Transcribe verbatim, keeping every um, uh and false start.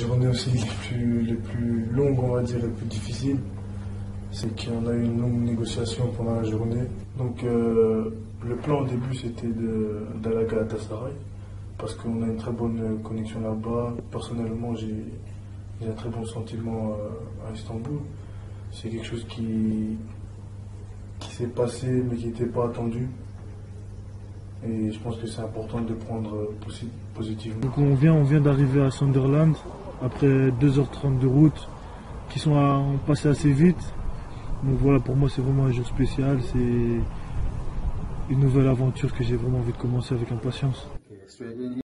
journées aussi les plus, les plus longues, on va dire, les plus difficiles. C'est qu'on a eu une longue négociation pendant la journée. Donc euh, le plan au début c'était d'aller à Galatasaray parce qu'on a une très bonne connexion là-bas. Personnellement j'ai un très bon sentiment à Istanbul. C'est quelque chose qui, qui s'est passé mais qui n'était pas attendu. Et je pense que c'est important de prendre positivement. Donc on vient, on vient d'arriver à Sunderland après deux heures trente de route qui sont à, ont passé assez vite. Donc voilà, pour moi c'est vraiment un jour spécial, c'est une nouvelle aventure que j'ai vraiment envie de commencer avec impatience.